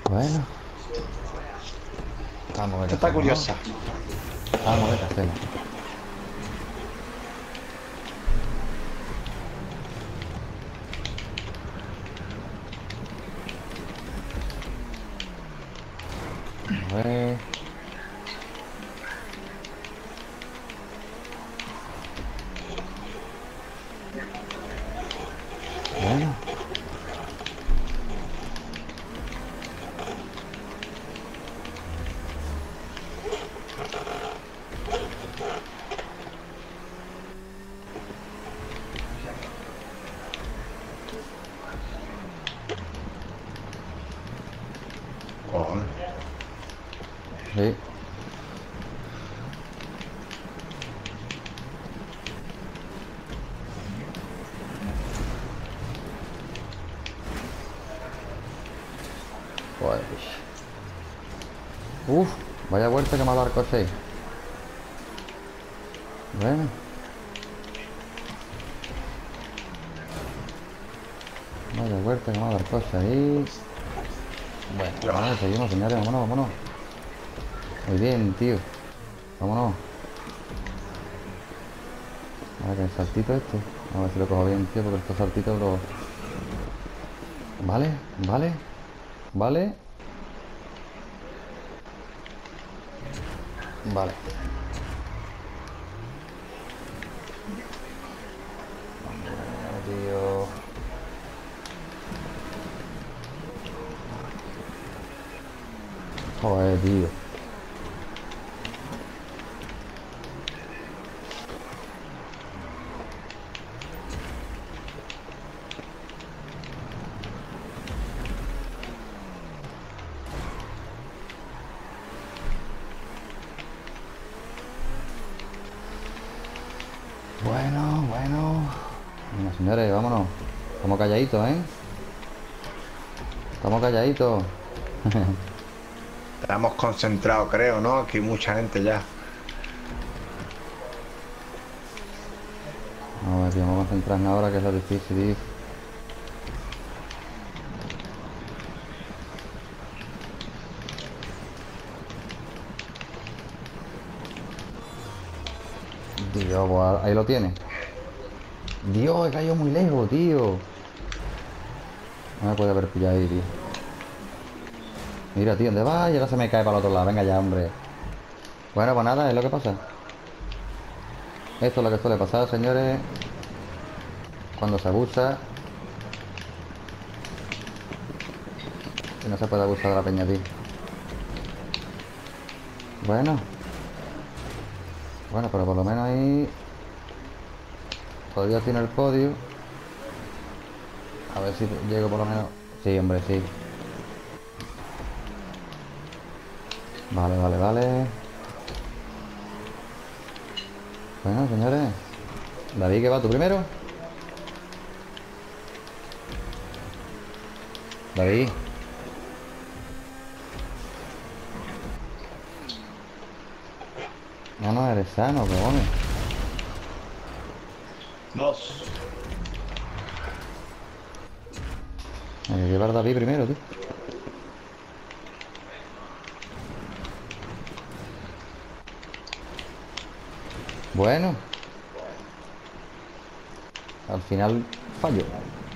Bueno, vamos a ver Esta qué está hacemos, ¿no? curiosa. Vamos a ver qué hacemos. A ver. Bueno, Cojones. sí. Pues. Uf, vaya vuelta que me ha dado el coche. Bueno, vaya vuelta que me ha dado el coche ahí. Bueno, Ya. vale, seguimos, señores, vámonos, vámonos. Muy bien, tío. Vámonos. A ver, el saltito este. A ver si lo cojo bien, tío, porque estos saltitos los... Vale, vale, vale. Vale. Tío. Joder, tío. Bueno, bueno. Venga, señores, vámonos. Estamos calladitos, ¿eh? Estamos calladitos. Estamos concentrados, creo, ¿no? Aquí hay mucha gente ya. A ver, tío, vamos a concentrarnos ahora, que es lo difícil, tío. Dios, pues ahí lo tiene. Dios, he caído muy lejos, tío. No me puede haber pillado ahí, tío. Mira, tío, ¿dónde va? Y ahora se me cae para el otro lado. Venga ya, hombre. Bueno, pues nada, es lo que pasa. Esto es lo que suele pasar, señores. Cuando se abusa. Y no se puede abusar de la peña, tío. Bueno. Bueno, pero por lo menos ahí... Todavía tiene el podio. A ver si llego por lo menos... Sí, hombre, sí. Vale, vale, vale. Bueno, señores. David, ¿qué va tú primero? David. No, no, eres sano, cojones. Dos. Hay que llevar a David primero, tío. Bueno. Al final fallo.